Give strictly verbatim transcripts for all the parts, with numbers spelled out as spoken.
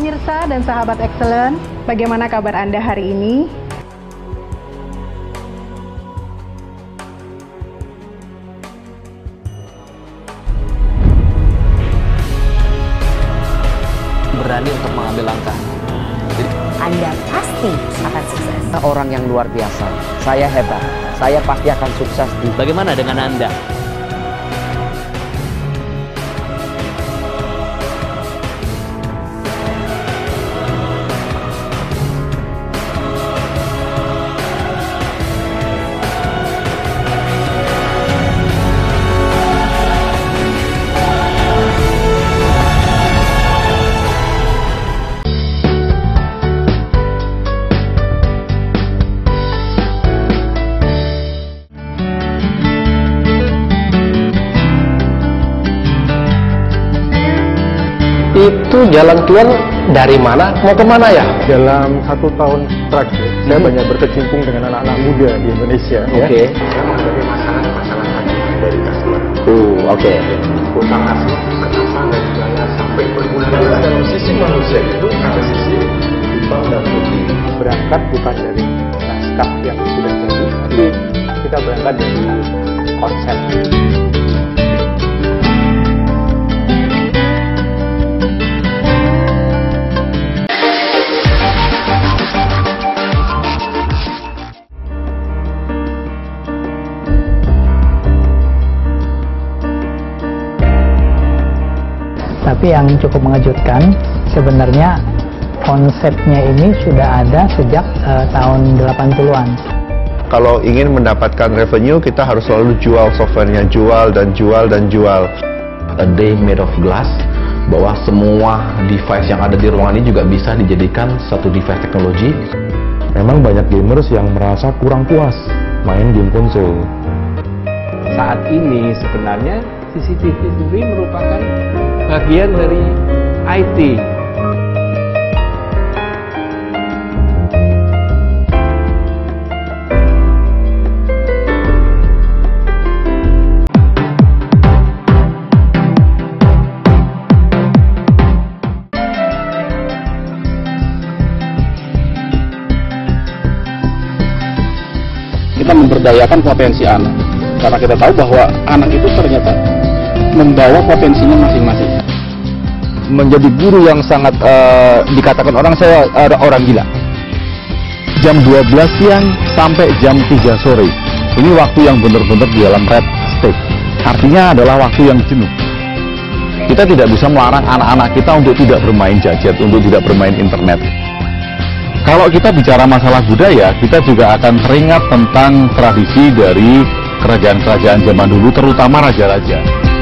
pemirsa dan sahabat Excellent, bagaimana kabar Anda hari ini? Berani untuk mengambil langkah. Jadi, Anda pasti akan sukses. orang yang luar biasa. Saya hebat. Saya pasti akan sukses. Bagaimana dengan Anda? Itu jalan Tuhan dari mana mau kemana ya? Dalam satu tahun terakhir, hmm. saya banyak berkecimpung dengan anak-anak muda di Indonesia. Oke. Okay. Ya. Menghadapi masalah-masalah dari customer. Uh, oke. Okay. Utang asli, kenapa nggak dibayar sampai berbulan-bulan? Dalam sisi manusia itu ada sisi hutang dan budi. Berangkat bukan dari naskah yang sudah jadi, tapi kita berangkat dari konsep. Tapi yang cukup mengejutkan, sebenarnya konsepnya ini sudah ada sejak uh, tahun delapan puluhan. Kalau ingin mendapatkan revenue, kita harus selalu jual softwarenya, jual dan jual dan jual. A day made of glass, bahwa semua device yang ada di ruangan ini juga bisa dijadikan satu device teknologi. Memang banyak gamers yang merasa kurang puas main game konsol. Saat ini sebenarnya C C T V sendiri merupakan bagian dari I T. Kita memberdayakan potensi anak, karena kita tahu bahwa anak itu ternyata membawa potensinya masing-masing. Menjadi guru yang sangat uh, dikatakan orang saya uh, orang gila. Jam dua belas siang sampai jam tiga sore. Ini waktu yang benar-benar di dalam red state. Artinya adalah waktu yang jenuh. Kita tidak bisa melarang anak-anak kita untuk tidak bermain gadget, untuk tidak bermain internet. Kalau kita bicara masalah budaya, kita juga akan teringat tentang tradisi dari kerajaan-kerajaan zaman dulu, terutama raja-raja.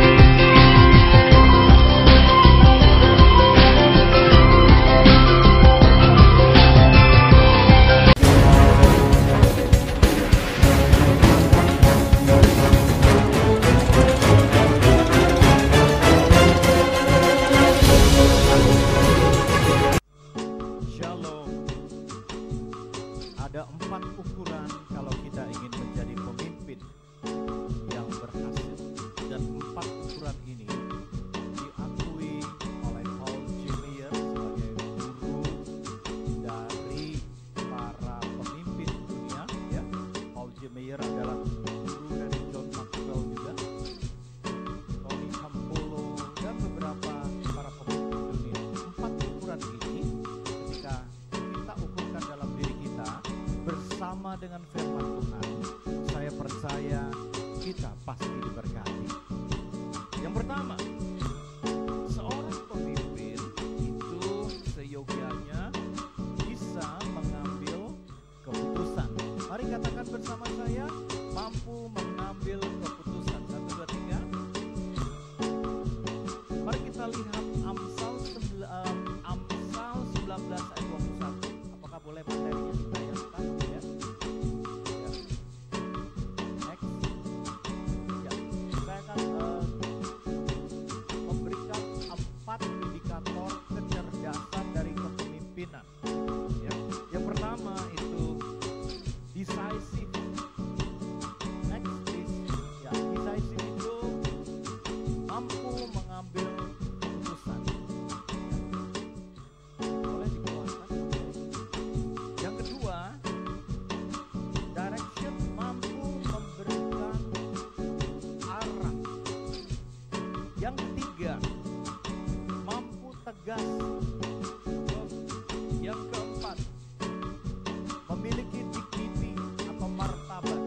Ada empat ukuran kalau kita ingin menjadi pemimpin yang berhasil, dan empat ukuran ini diakui oleh Paul Gillier sebagai guru dari para pemimpin dunia. Ya, Paul Gillier adalah guru dari John Maxwell juga, Tony Campolo, dan beberapa para pemimpin dunia. Empat ukuran ini ketika kita ukurkan dalam diri kita bersama dengan firman Tuhan, saya percaya kita pasti diberkati. Yang pertama, seorang pemimpin itu seyogianya bisa mengambil keputusan. Mari katakan bersama saya, mampu mengambil keputusan. Satu, dua, tiga. Mari kita lihat Amsal Amsal sembilan belas ayat dua puluh satu. Apakah boleh materinya ditayangkan? Ya. Ya. Next. Ya. Saya akan uh, Yang ketiga, mampu tegas. Yang keempat, memiliki dignity atau martabat.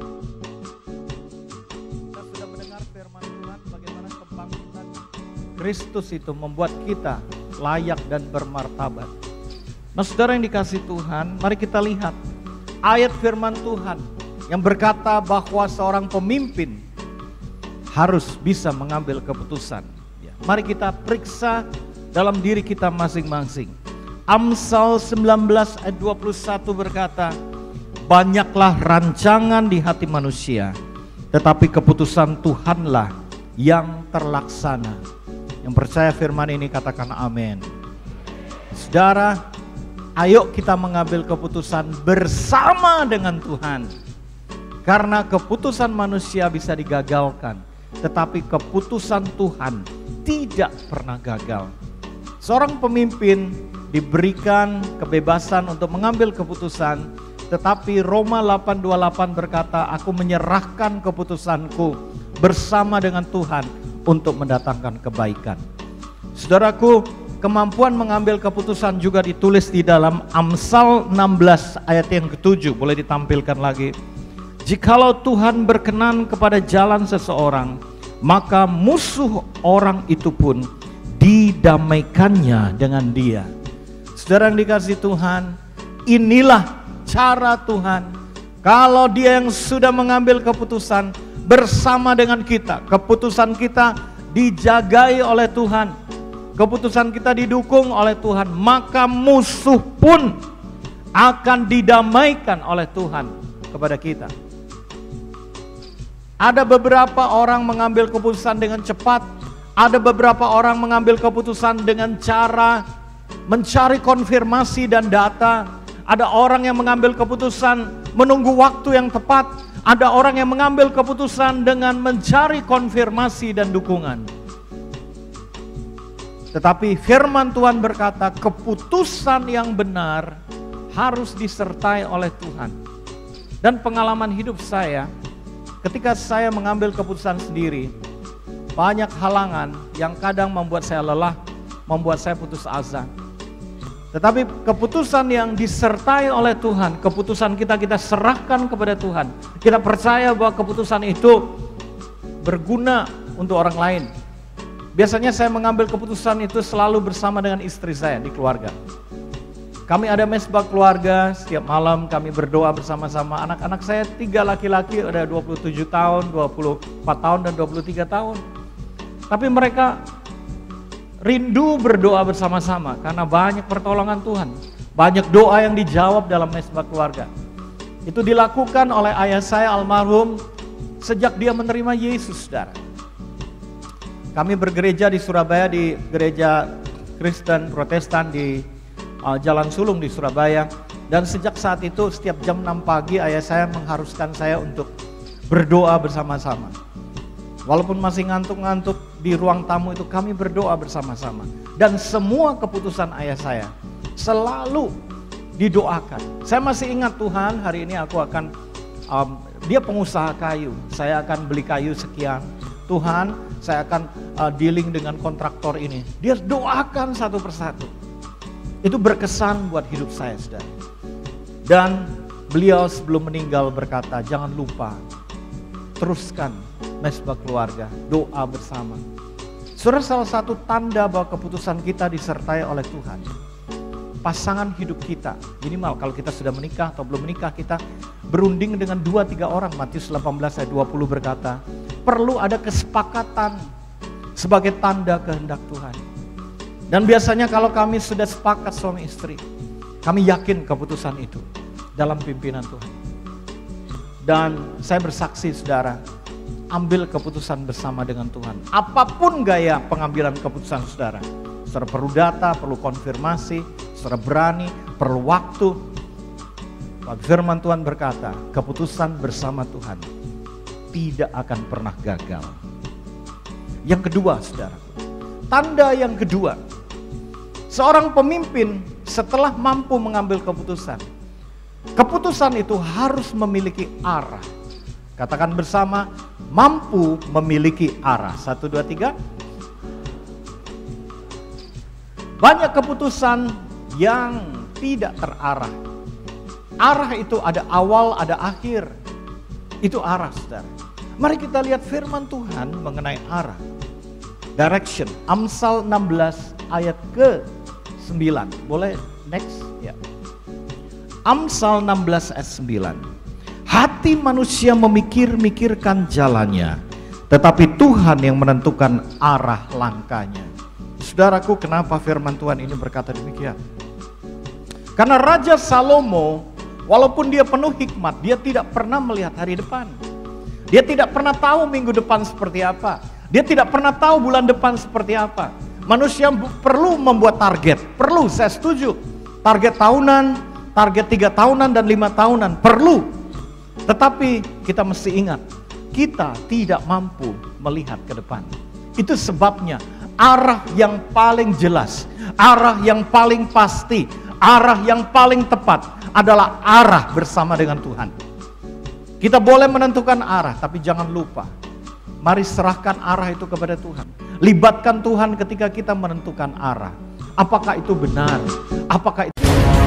Kita sudah mendengar firman Tuhan bagaimana kebangkitan Kristus itu membuat kita layak dan bermartabat. Nah, saudara yang dikasihi Tuhan, mari kita lihat ayat firman Tuhan yang berkata bahwa seorang pemimpin harus bisa mengambil keputusan. Ya, mari kita periksa dalam diri kita masing-masing. Amsal sembilan belas ayat dua puluh satu berkata, banyaklah rancangan di hati manusia, tetapi keputusan Tuhanlah yang terlaksana. Yang percaya firman ini katakan amin. Saudara, ayo kita mengambil keputusan bersama dengan Tuhan. Karena keputusan manusia bisa digagalkan, tetapi keputusan Tuhan tidak pernah gagal. Seorang pemimpin diberikan kebebasan untuk mengambil keputusan, tetapi Roma delapan dua puluh delapan berkata, aku menyerahkan keputusanku bersama dengan Tuhan untuk mendatangkan kebaikan. Saudaraku, kemampuan mengambil keputusan juga ditulis di dalam Amsal enam belas ayat yang ketujuh. Boleh ditampilkan lagi. Jikalau Tuhan berkenan kepada jalan seseorang, maka musuh orang itu pun didamaikannya dengan dia. Saudara yang dikasihi Tuhan, inilah cara Tuhan. Kalau dia yang sudah mengambil keputusan bersama dengan kita, keputusan kita dijagai oleh Tuhan, keputusan kita didukung oleh Tuhan, maka musuh pun akan didamaikan oleh Tuhan kepada kita. Ada beberapa orang mengambil keputusan dengan cepat, ada beberapa orang mengambil keputusan dengan cara mencari konfirmasi dan data, ada orang yang mengambil keputusan menunggu waktu yang tepat, ada orang yang mengambil keputusan dengan mencari konfirmasi dan dukungan. Tetapi firman Tuhan berkata, keputusan yang benar harus disertai oleh Tuhan. Dan pengalaman hidup saya, ketika saya mengambil keputusan sendiri, banyak halangan yang kadang membuat saya lelah, membuat saya putus asa. Tetapi keputusan yang disertai oleh Tuhan, keputusan kita kita serahkan kepada Tuhan. Kita percaya bahwa keputusan itu berguna untuk orang lain. Biasanya saya mengambil keputusan itu selalu bersama dengan istri saya di keluarga. Kami ada mesbah keluarga, setiap malam kami berdoa bersama-sama. Anak-anak saya tiga laki-laki, ada dua puluh tujuh tahun, dua puluh empat tahun, dan dua puluh tiga tahun. Tapi mereka rindu berdoa bersama-sama karena banyak pertolongan Tuhan. Banyak doa yang dijawab dalam mesbah keluarga. Itu dilakukan oleh ayah saya almarhum sejak dia menerima Yesus, saudara. Kami bergereja di Surabaya, di gereja Kristen Protestan di uh, Jalan Sulung di Surabaya. Dan sejak saat itu setiap jam enam pagi ayah saya mengharuskan saya untuk berdoa bersama-sama. Walaupun masih ngantuk-ngantuk di ruang tamu itu kami berdoa bersama-sama. Dan semua keputusan ayah saya selalu didoakan. Saya masih ingat, Tuhan, hari ini aku akan, um, dia pengusaha kayu, saya akan beli kayu sekian. Tuhan, saya akan uh, dealing dengan kontraktor ini. Dia doakan satu persatu. Itu berkesan buat hidup saya, saudara. Dan beliau sebelum meninggal berkata, jangan lupa teruskan mesbah keluarga, doa bersama. Saudara, salah satu tanda bahwa keputusan kita disertai oleh Tuhan, pasangan hidup kita, minimal kalau kita sudah menikah atau belum menikah, kita berunding dengan dua tiga orang. Matius delapan belas ayat dua puluh berkata, perlu ada kesepakatan sebagai tanda kehendak Tuhan. Dan biasanya kalau kami sudah sepakat suami istri, kami yakin keputusan itu dalam pimpinan Tuhan. Dan saya bersaksi, saudara, ambil keputusan bersama dengan Tuhan. Apapun gaya pengambilan keputusan saudara, saudara perlu data, perlu konfirmasi, saudara berani, perlu waktu. Firman Tuhan berkata, keputusan bersama Tuhan tidak akan pernah gagal. Yang kedua, saudara, tanda yang kedua, seorang pemimpin setelah mampu mengambil keputusan, keputusan itu harus memiliki arah. Katakan bersama, mampu memiliki arah. Satu, dua, tiga. Banyak keputusan yang tidak terarah. Arah itu ada awal, ada akhir. Itu arah, saudara. Mari kita lihat firman Tuhan mengenai arah. Direction. Amsal enam belas ayat ke sembilan. Boleh next? Ya. Amsal enam belas ayat sembilan. Hati manusia memikir-mikirkan jalannya, tetapi Tuhan yang menentukan arah langkahnya. Saudaraku, kenapa firman Tuhan ini berkata demikian? Karena Raja Salomo, walaupun dia penuh hikmat, dia tidak pernah melihat hari depan. Dia tidak pernah tahu minggu depan seperti apa. Dia tidak pernah tahu bulan depan seperti apa. Manusia perlu membuat target. Perlu, saya setuju. Target tahunan, target tiga tahunan dan lima tahunan. Perlu. Tetapi kita mesti ingat, kita tidak mampu melihat ke depan. Itu sebabnya arah yang paling jelas, arah yang paling pasti, arah yang paling tepat adalah arah bersama dengan Tuhan. Kita boleh menentukan arah, tapi jangan lupa, mari serahkan arah itu kepada Tuhan. Libatkan Tuhan ketika kita menentukan arah. Apakah itu benar? Apakah itu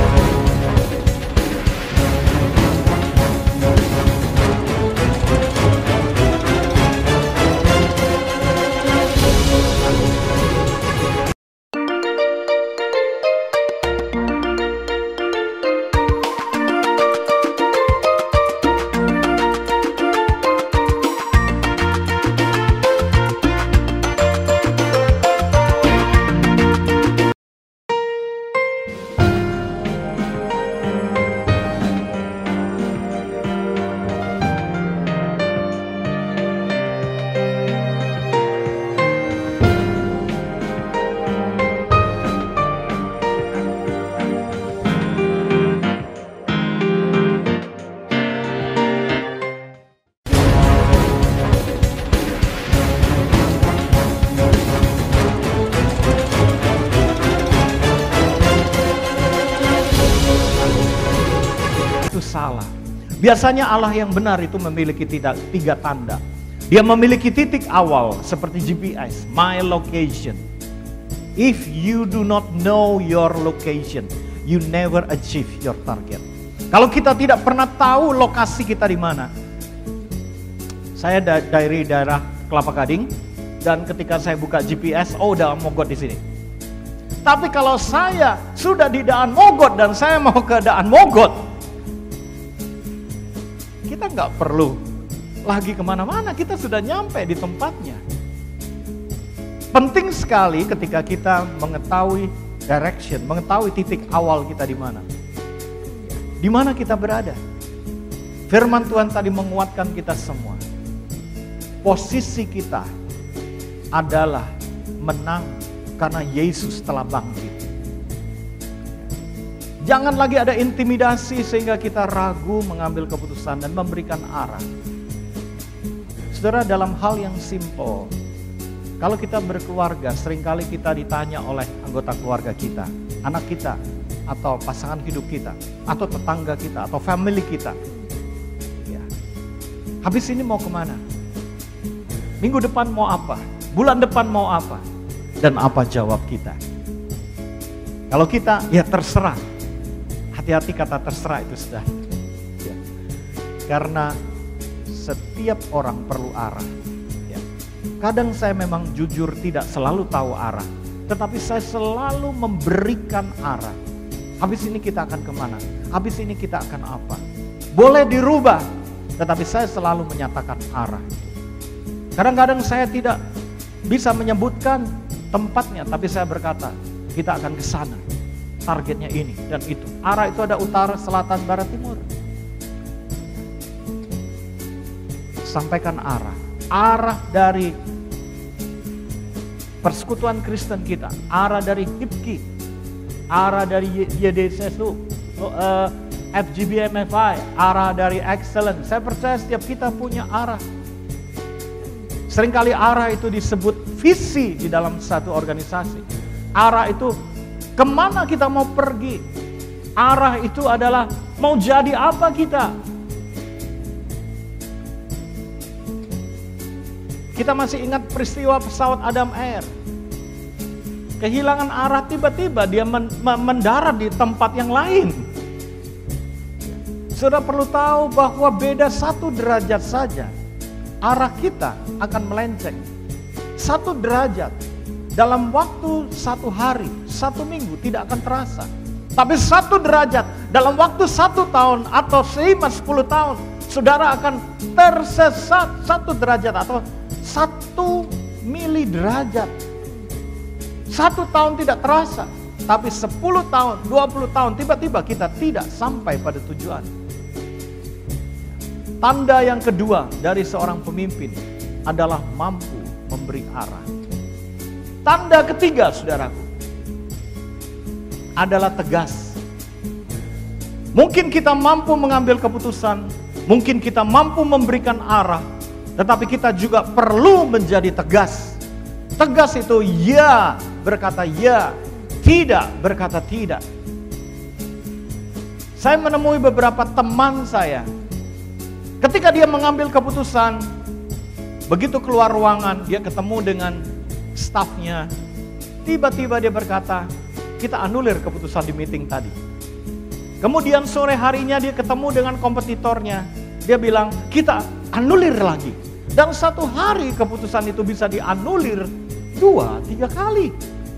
salah? Biasanya Allah yang benar itu memiliki tiga, tiga tanda. Dia memiliki titik awal seperti G P S, my location. If you do not know your location, you never achieve your target. Kalau kita tidak pernah tahu lokasi kita di mana. Saya da dari daerah Kelapa Gading, dan ketika saya buka G P S, oh udah Mogot di sini. Tapi kalau saya sudah di Daan Mogot dan saya mau ke Daan Mogot, kita nggak perlu lagi kemana-mana, kita sudah nyampe di tempatnya. Penting sekali ketika kita mengetahui direction, mengetahui titik awal kita di mana. Di mana kita berada. Firman Tuhan tadi menguatkan kita semua. Posisi kita adalah menang karena Yesus telah bangkit. Jangan lagi ada intimidasi sehingga kita ragu mengambil keputusan dan memberikan arah. Saudara, dalam hal yang simpel, kalau kita berkeluarga, seringkali kita ditanya oleh anggota keluarga kita, anak kita, atau pasangan hidup kita, atau tetangga kita, atau family kita. Ya. Habis ini mau kemana? Minggu depan mau apa? Bulan depan mau apa? Dan apa jawab kita? Kalau kita, ya terserah. Hati-hati kata terserah itu sudah. Ya. Karena setiap orang perlu arah. Ya. Kadang saya memang jujur tidak selalu tahu arah. Tetapi saya selalu memberikan arah. Habis ini kita akan kemana? Habis ini kita akan apa? Boleh dirubah. Tetapi saya selalu menyatakan arah. Kadang-kadang saya tidak bisa menyebutkan tempatnya. Tapi saya berkata, kita akan ke sana. Targetnya ini dan itu. Arah itu ada utara, selatan, barat, timur. Sampaikan arah. Arah dari persekutuan Kristen kita. Arah dari H I P K I. Arah dari Y D S U. Uh, F G B M F I. Arah dari Excellence. Saya percaya setiap kita punya arah. Seringkali arah itu disebut visi di dalam satu organisasi. Arah itu kemana kita mau pergi? Arah itu adalah mau jadi apa kita? Kita masih ingat peristiwa pesawat Adam Air. kehilangan arah, tiba-tiba dia men mendarat di tempat yang lain. Saudara perlu tahu bahwa beda satu derajat saja, arah kita akan melenceng. Satu derajat dalam waktu satu hari, satu minggu tidak akan terasa. Tapi satu derajat dalam waktu satu tahun atau selama sepuluh tahun, saudara akan tersesat satu derajat atau satu mili derajat. Satu tahun tidak terasa, tapi sepuluh tahun, dua puluh tahun, tiba-tiba kita tidak sampai pada tujuan. Tanda yang kedua dari seorang pemimpin adalah mampu memberi arah. Tanda ketiga, saudaraku, adalah tegas. Mungkin kita mampu mengambil keputusan, mungkin kita mampu memberikan arah, tetapi kita juga perlu menjadi tegas. Tegas itu ya berkata ya, tidak berkata tidak. Saya menemui beberapa teman saya, ketika dia mengambil keputusan, begitu keluar ruangan, dia ketemu dengan stafnya, tiba-tiba dia berkata, kita anulir keputusan di meeting tadi. Kemudian sore harinya dia ketemu dengan kompetitornya, dia bilang, kita anulir lagi. Dan satu hari keputusan itu bisa dianulir dua, tiga kali.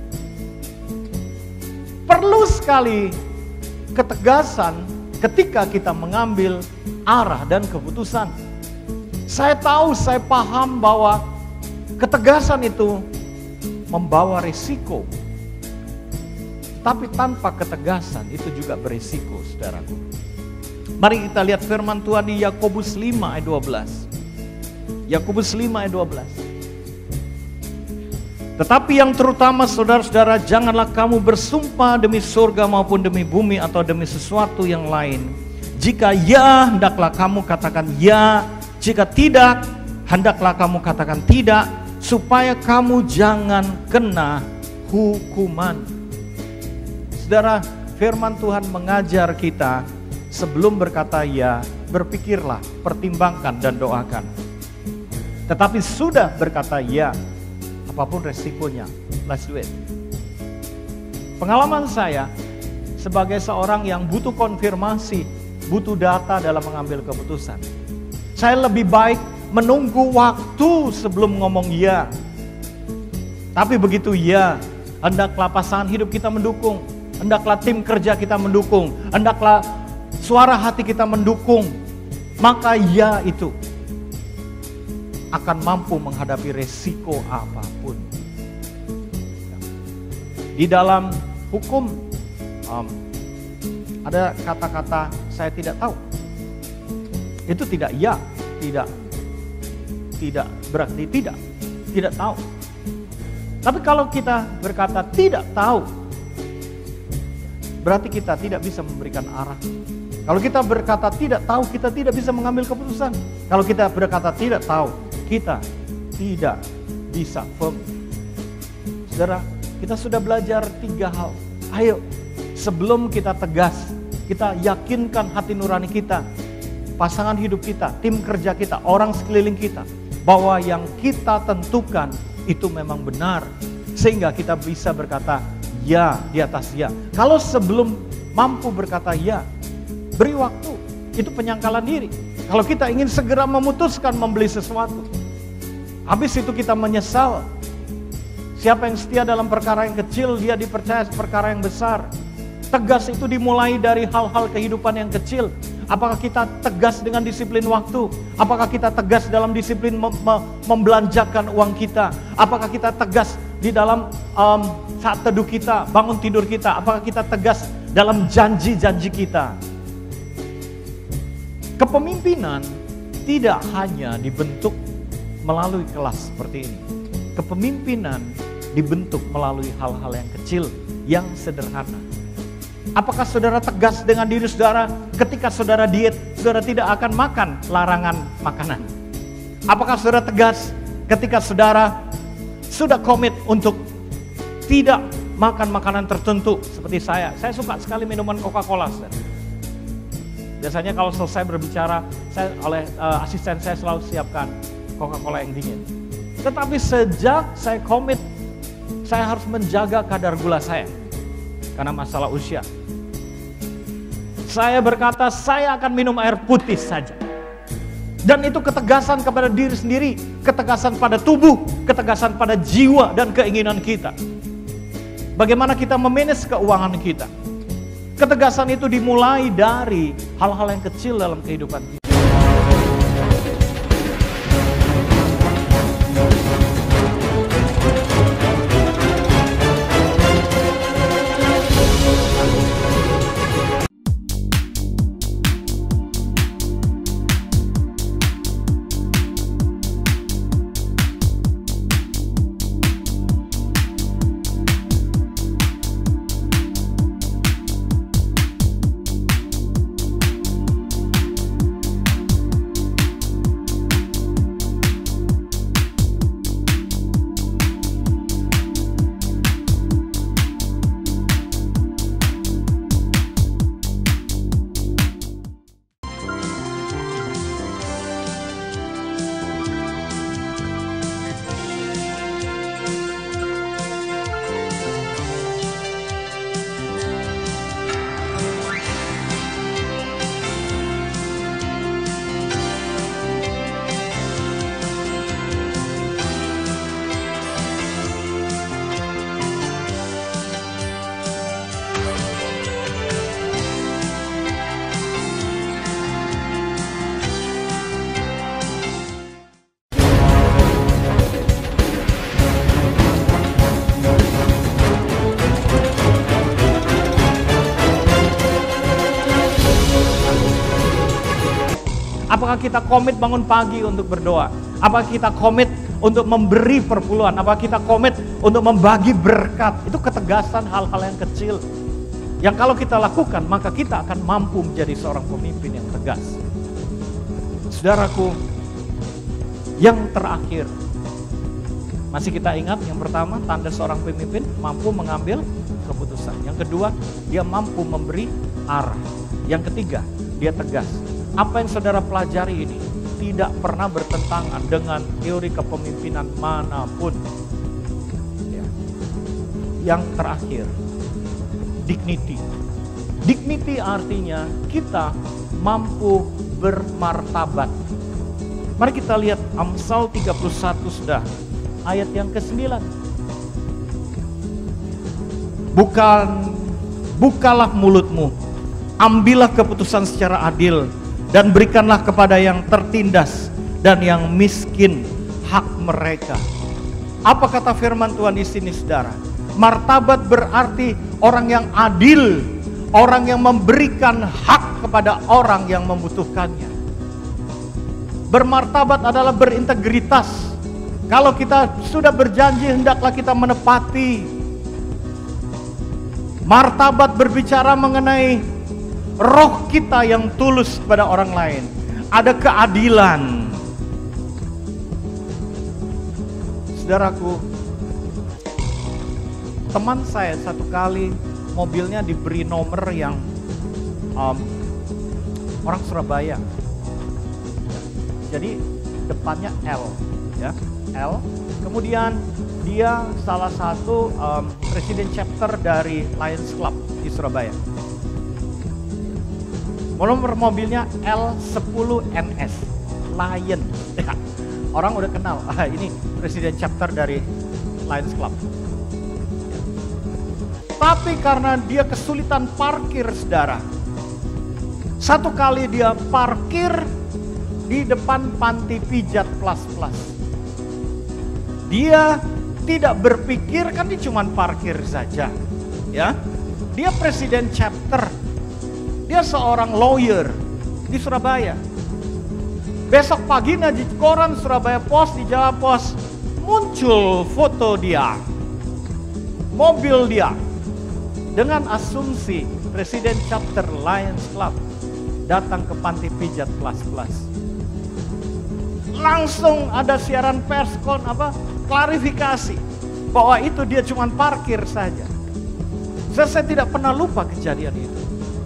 Perlu sekali ketegasan ketika kita mengambil arah dan keputusan. Saya tahu, saya paham bahwa ketegasan itu membawa risiko. Tapi tanpa ketegasan itu juga berisiko, saudaraku. Mari kita lihat firman Tuhan di Yakobus lima ayat dua belas. Yakobus lima ayat dua belas. Tetapi yang terutama saudara-saudara, janganlah kamu bersumpah demi surga maupun demi bumi atau demi sesuatu yang lain. Jika ya, hendaklah kamu katakan ya. Jika tidak, hendaklah kamu katakan tidak, supaya kamu jangan kena hukuman. Saudara, firman Tuhan mengajar kita sebelum berkata ya, berpikirlah, pertimbangkan dan doakan. Tetapi sudah berkata ya, apapun resikonya, let's do it. Pengalaman saya sebagai seorang yang butuh konfirmasi, butuh data dalam mengambil keputusan. Saya lebih baik menunggu waktu sebelum ngomong ya. Tapi begitu ya, hendaklah pasangan hidup kita mendukung, hendaklah tim kerja kita mendukung, hendaklah suara hati kita mendukung. Maka ya itu akan mampu menghadapi resiko apapun. Di dalam hukum um, ada kata-kata saya tidak tahu. Itu tidak ya, tidak tidak berarti tidak, tidak tahu. Tapi kalau kita berkata tidak tahu, berarti kita tidak bisa memberikan arah. Kalau kita berkata tidak tahu, kita tidak bisa mengambil keputusan. Kalau kita berkata tidak tahu, kita tidak bisa firm. Saudara, kita sudah belajar tiga hal. Ayo, sebelum kita tegas, kita yakinkan hati nurani kita, pasangan hidup kita, tim kerja kita, orang sekeliling kita, bahwa yang kita tentukan itu memang benar. Sehingga kita bisa berkata ya di atas ya. Kalau sebelum mampu berkata ya, beri waktu, itu penyangkalan diri. Kalau kita ingin segera memutuskan membeli sesuatu, habis itu kita menyesal. Siapa yang setia dalam perkara yang kecil, dia dipercaya perkara yang besar. Tegas itu dimulai dari hal-hal kehidupan yang kecil. Apakah kita tegas dengan disiplin waktu? Apakah kita tegas dalam disiplin mem mem membelanjakan uang kita? Apakah kita tegas di dalam um, saat teduh kita, bangun tidur kita? Apakah kita tegas dalam janji-janji kita? Kepemimpinan tidak hanya dibentuk melalui kelas seperti ini. Kepemimpinan dibentuk melalui hal-hal yang kecil, yang sederhana. Apakah saudara tegas dengan diri saudara ketika saudara diet, saudara tidak akan makan larangan makanan? Apakah saudara tegas ketika saudara sudah komit untuk tidak makan makanan tertentu seperti saya? Saya suka sekali minuman Coca-Cola. Biasanya kalau selesai berbicara, saya oleh uh, asisten saya selalu siapkan Coca-Cola yang dingin. Tetapi sejak saya komit Saya harus menjaga kadar gula saya karena masalah usia. Saya berkata, saya akan minum air putih saja. Dan itu ketegasan kepada diri sendiri, ketegasan pada tubuh, ketegasan pada jiwa dan keinginan kita. Bagaimana kita memanage keuangan kita. Ketegasan itu dimulai dari hal-hal yang kecil dalam kehidupan kita. Apakah kita komit bangun pagi untuk berdoa? Apakah kita komit untuk memberi perpuluhan? Apakah kita komit untuk membagi berkat? Itu ketegasan hal-hal yang kecil. Yang kalau kita lakukan, maka kita akan mampu menjadi seorang pemimpin yang tegas. Saudaraku, yang terakhir. Masih kita ingat yang pertama, tanda seorang pemimpin mampu mengambil keputusan. Yang kedua, dia mampu memberi arah. Yang ketiga, dia tegas. Apa yang saudara pelajari ini tidak pernah bertentangan dengan teori kepemimpinan manapun. Ya. Yang terakhir, dignity. Dignity artinya kita mampu bermartabat. Mari kita lihat Amsal tiga puluh satu sudah, ayat yang kesembilan. Bukan, bukalah mulutmu, ambillah keputusan secara adil, dan berikanlah kepada yang tertindas dan yang miskin hak mereka. Apa kata firman Tuhan di sini, saudara? Martabat berarti orang yang adil, orang yang memberikan hak kepada orang yang membutuhkannya. Bermartabat adalah berintegritas. Kalau kita sudah berjanji, hendaklah kita menepati. Martabat berbicara mengenai roh kita yang tulus pada orang lain. Ada keadilan. Saudaraku, teman saya satu kali mobilnya diberi nomor yang um, orang Surabaya. Jadi depannya L, ya, L. Kemudian dia salah satu um, presiden chapter dari Lions Club di Surabaya. Nomor mobilnya L sepuluh N S, Lion. Orang udah kenal, ah, ini presiden chapter dari Lions Club. Tapi karena dia kesulitan parkir, saudara. Satu kali dia parkir di depan panti pijat plus-plus. Dia tidak berpikir, kan dia cuma parkir saja. Ya, dia presiden chapter. Dia seorang lawyer di Surabaya. Besok paginya di koran Surabaya Post, di Jawa Post, muncul foto dia, mobil dia, dengan asumsi presiden chapter Lions Club datang ke panti pijat plus-plus. Langsung ada siaran pers kon apa klarifikasi bahwa itu dia cuma parkir saja. Saya, saya tidak pernah lupa kejadian itu.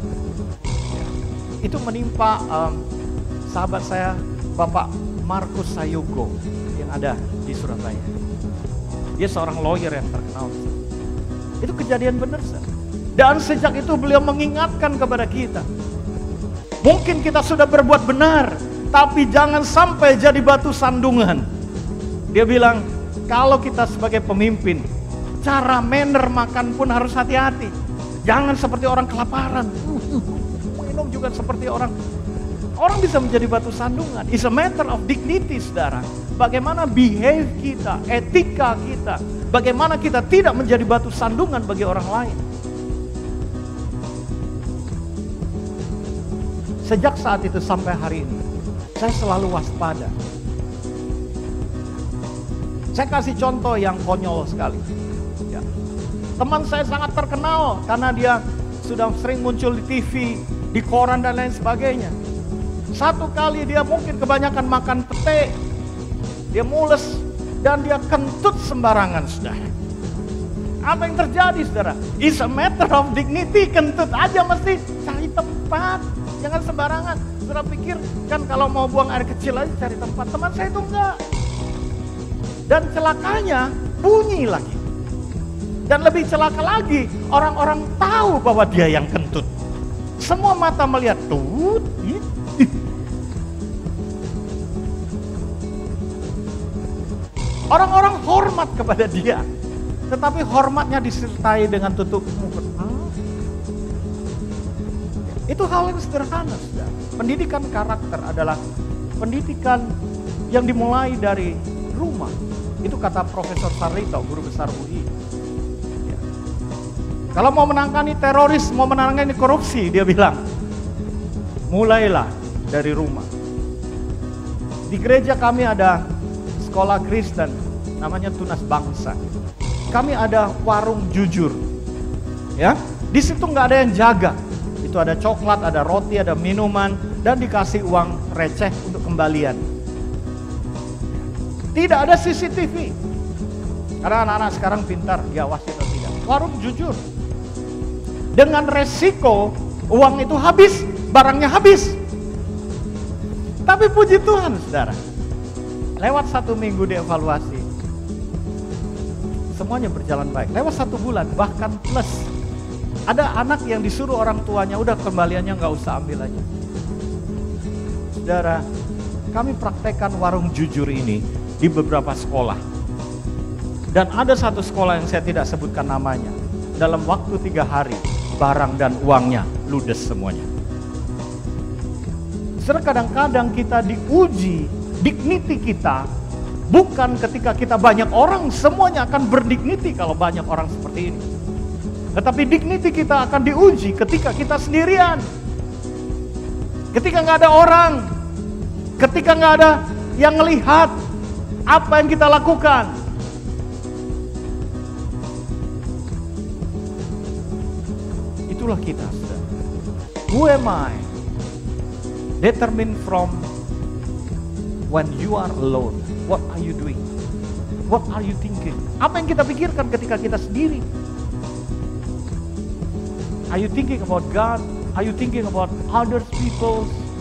Itu menimpa um, sahabat saya, Bapak Markus Sayogo, yang ada di Surabaya. Dia seorang lawyer yang terkenal. Itu kejadian benar, saudara. Dan sejak itu beliau mengingatkan kepada kita. Mungkin kita sudah berbuat benar, tapi jangan sampai jadi batu sandungan. Dia bilang, kalau kita sebagai pemimpin, cara manner makan pun harus hati-hati. Jangan seperti orang kelaparan. Minum juga seperti orang. Orang bisa menjadi batu sandungan. It's a matter of dignity, saudara. Bagaimana behave kita, etika kita. Bagaimana kita tidak menjadi batu sandungan bagi orang lain. Sejak saat itu sampai hari ini, saya selalu waspada. Saya kasih contoh yang konyol sekali. Ya. Teman saya sangat terkenal karena dia sudah sering muncul di T V, di koran dan lain sebagainya. Satu kali dia mungkin kebanyakan makan pete, dia mules dan dia kentut sembarangan, saudara. Apa yang terjadi, saudara? It's a matter of dignity, kentut aja mesti cari tempat. Jangan sembarangan. Saudara pikir kan kalau mau buang air kecil aja cari tempat. Teman saya itu enggak. Dan celakanya bunyi lagi. Dan lebih celaka lagi, orang-orang tahu bahwa dia yang kentut. Semua mata melihat tut. Orang-orang hormat kepada dia. Tetapi hormatnya disertai dengan tutup mulut. Itu hal yang sederhana, saudara. Pendidikan karakter adalah pendidikan yang dimulai dari rumah. Itu kata Profesor Sarlito, guru besar U I. Ya. Kalau mau menangani teroris, mau menangani korupsi, dia bilang, mulailah dari rumah. Di gereja kami ada sekolah Kristen, namanya Tunas Bangsa. Kami ada warung jujur. Ya, di situ nggak ada yang jaga. Itu ada coklat, ada roti, ada minuman, dan dikasih uang receh untuk kembalian. Tidak ada C C T V. Karena anak-anak sekarang pintar, diawasi atau tidak. Warung jujur. Dengan resiko uang itu habis, barangnya habis. Tapi puji Tuhan, saudara. Lewat satu minggu dievaluasi, semuanya berjalan baik. Lewat satu bulan, bahkan plus. Ada anak yang disuruh orang tuanya, udah kembaliannya nggak usah ambil aja. Saudara, kami praktekkan warung jujur ini di beberapa sekolah. Dan ada satu sekolah yang saya tidak sebutkan namanya. Dalam waktu tiga hari, barang dan uangnya ludes semuanya. Saudara, kadang-kadang kita diuji dignity kita, bukan ketika kita banyak orang, semuanya akan berdignity kalau banyak orang seperti ini. Tetapi dignity kita akan diuji ketika kita sendirian. Ketika nggak ada orang. Ketika nggak ada yang melihat apa yang kita lakukan. Itulah kita, saudara. Who am I? Determined from when you are alone. What are you doing? What are you thinking? Apa yang kita pikirkan ketika kita sendiri? Are you thinking about God? Are you thinking about other people?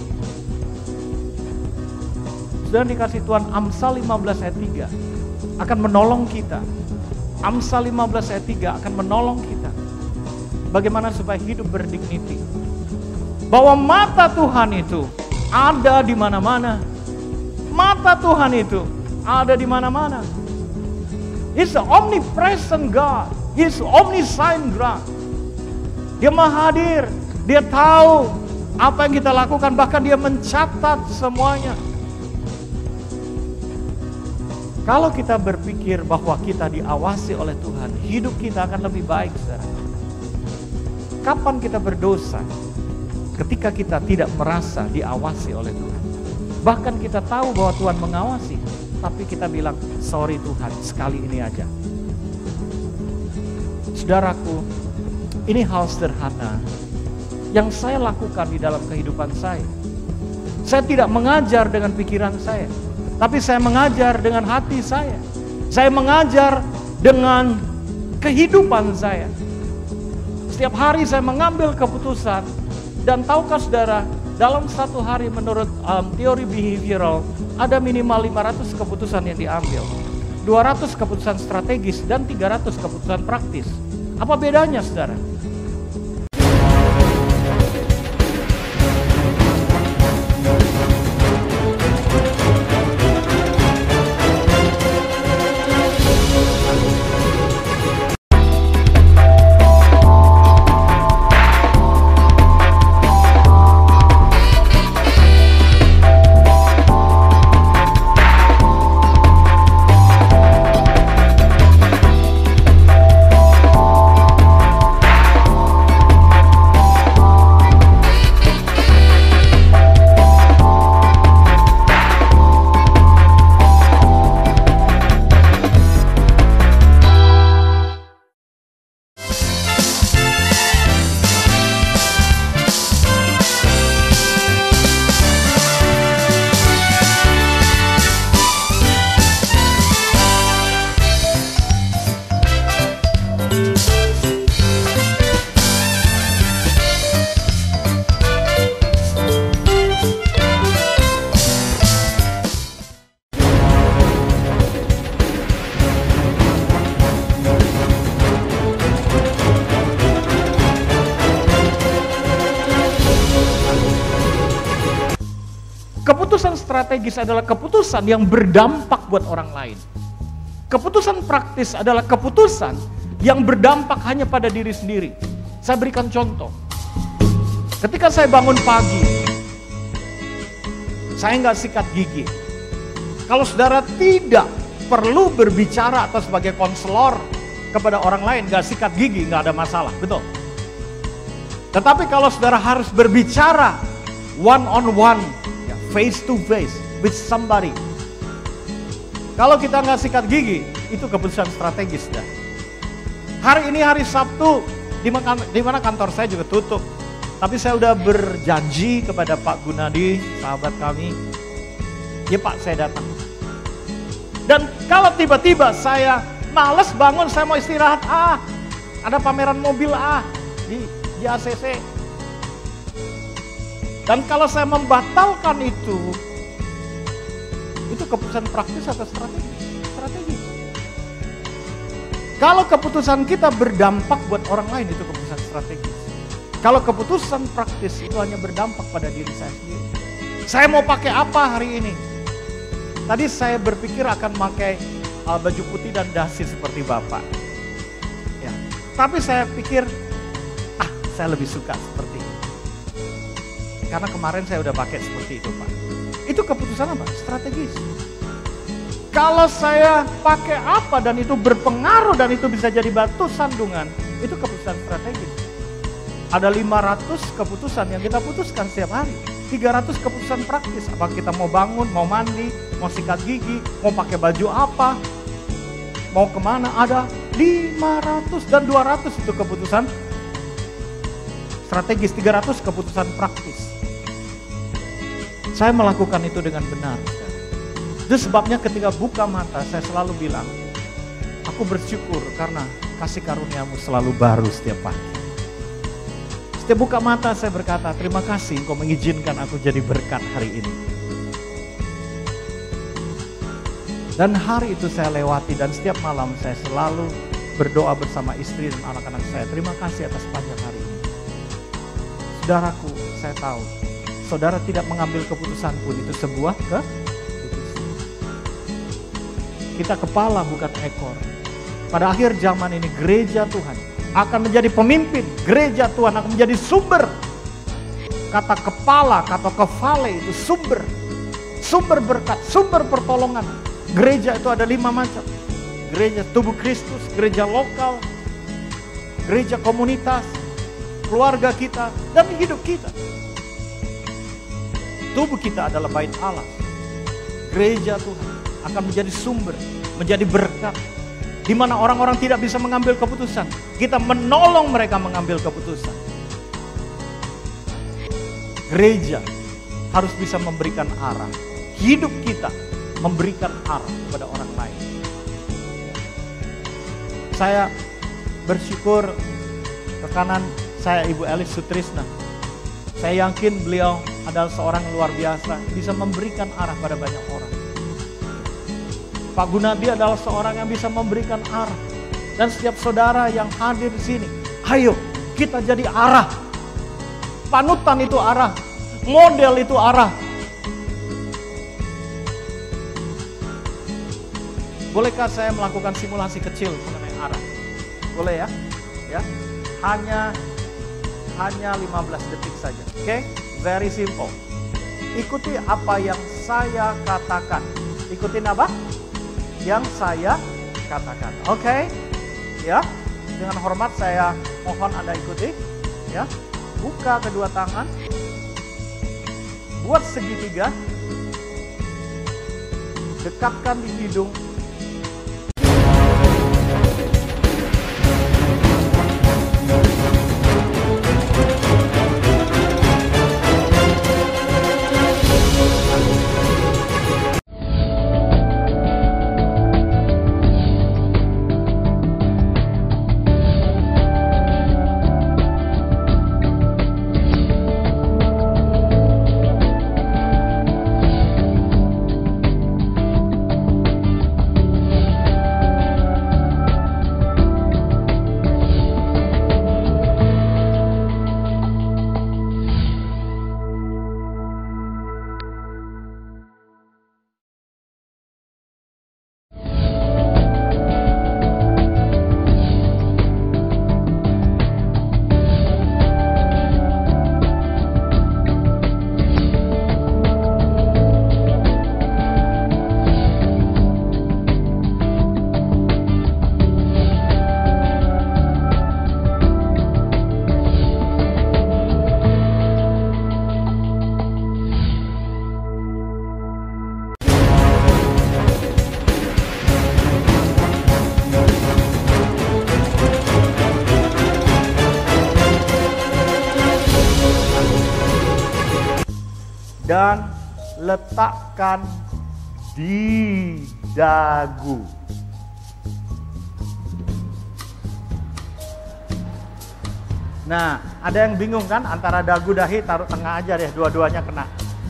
Sudah dikasih Tuhan, Amsal lima belas ayat tiga akan menolong kita. Amsal lima belas ayat tiga akan menolong kita. Bagaimana supaya hidup berdignity. Bahwa mata Tuhan itu ada di mana-mana. Mata Tuhan itu ada di mana-mana. He's an omnipresent God. He's omniscient God. Dia maha hadir, dia tahu apa yang kita lakukan, bahkan dia mencatat semuanya. Kalau kita berpikir bahwa kita diawasi oleh Tuhan, hidup kita akan lebih baik, saudara. Kapan kita berdosa? Ketika kita tidak merasa diawasi oleh Tuhan. Bahkan kita tahu bahwa Tuhan mengawasi, tapi kita bilang, sorry Tuhan, sekali ini aja. Saudaraku, ini hal sederhana yang saya lakukan di dalam kehidupan saya. Saya tidak mengajar dengan pikiran saya, tapi saya mengajar dengan hati saya. Saya mengajar dengan kehidupan saya. Setiap hari saya mengambil keputusan. Dan tahukah saudara, dalam satu hari menurut um, teori behavioral, ada minimal lima ratus keputusan yang diambil. dua ratus keputusan strategis, dan tiga ratus keputusan praktis. Apa bedanya, saudara? Keputusan strategis adalah keputusan yang berdampak buat orang lain. Keputusan praktis adalah keputusan yang berdampak hanya pada diri sendiri. Saya berikan contoh. Ketika saya bangun pagi, saya nggak sikat gigi. Kalau saudara tidak perlu berbicara atau sebagai konselor kepada orang lain, nggak sikat gigi, nggak ada masalah, betul. Tetapi kalau saudara harus berbicara one on one, face to face with somebody, kalau kita nggak sikat gigi, itu keputusan strategis dah. Hari ini hari Sabtu, di mana, di mana kantor saya juga tutup. Tapi saya udah berjanji kepada Pak Gunadi, sahabat kami, ya Pak saya datang. Dan kalau tiba-tiba saya males bangun, saya mau istirahat, ah ada pameran mobil ah di, di A C C. Dan kalau saya membatalkan itu, itu keputusan praktis atau strategis? Strategis. Kalau keputusan kita berdampak buat orang lain, itu keputusan strategis. Kalau keputusan praktis itu hanya berdampak pada diri saya sendiri. Saya mau pakai apa hari ini? Tadi saya berpikir akan pakai uh, baju putih dan dasi seperti Bapak. Ya. Tapi saya pikir, ah saya lebih suka seperti ini. Karena kemarin saya udah pakai seperti itu Pak. Itu keputusan apa? Strategis. Kalau saya pakai apa dan itu berpengaruh dan itu bisa jadi batu sandungan, itu keputusan strategis. Ada lima ratus keputusan yang kita putuskan setiap hari. tiga ratus keputusan praktis. Apa kita mau bangun, mau mandi, mau sikat gigi, mau pakai baju apa, mau kemana, ada lima ratus dan dua ratus itu keputusan strategis, tiga ratus keputusan praktis. Saya melakukan itu dengan benar. Itu sebabnya ketika buka mata saya selalu bilang, aku bersyukur karena kasih karuniamu selalu baru setiap pagi. Setiap buka mata saya berkata, terima kasih engkau mengizinkan aku jadi berkat hari ini. Dan hari itu saya lewati dan setiap malam saya selalu berdoa bersama istri dan anak-anak saya. Terima kasih atas panjang hari ini. Saudaraku, saya tahu, saudara tidak mengambil keputusan pun itu sebuah keputusan. Kita kepala bukan ekor. Pada akhir zaman ini gereja Tuhan akan menjadi pemimpin, gereja Tuhan akan menjadi sumber. Kata kepala, kata kefale itu sumber. Sumber berkat, sumber pertolongan. Gereja itu ada lima macam. Gereja tubuh Kristus, gereja lokal, gereja komunitas, keluarga kita, dan hidup kita. Tubuh kita adalah bait Allah. Gereja Tuhan akan menjadi sumber, menjadi berkat. Di mana orang-orang tidak bisa mengambil keputusan, kita menolong mereka mengambil keputusan. Gereja harus bisa memberikan arah. Hidup kita memberikan arah kepada orang lain. Saya bersyukur rekanan saya Ibu Elis Sutrisna. Saya yakin beliau adalah seorang luar biasa, bisa memberikan arah pada banyak orang. Pak Gunadi adalah seorang yang bisa memberikan arah. Dan setiap saudara yang hadir di sini, ayo kita jadi arah. Panutan itu arah, model itu arah. Bolehkah saya melakukan simulasi kecil mengenai arah? Boleh ya? Ya. Hanya hanya lima belas detik saja. Oke? Okay? Very simple. Ikuti apa yang saya katakan. Ikutin apa? Yang saya katakan. Oke? Okay? Ya. Dengan hormat saya mohon Anda ikuti. Ya. Buka kedua tangan. Buat segitiga. Dekatkan di hidung. Dan letakkan di dagu. Nah, ada yang bingung kan antara dagu dahi, taruh tengah aja deh, dua-duanya kena.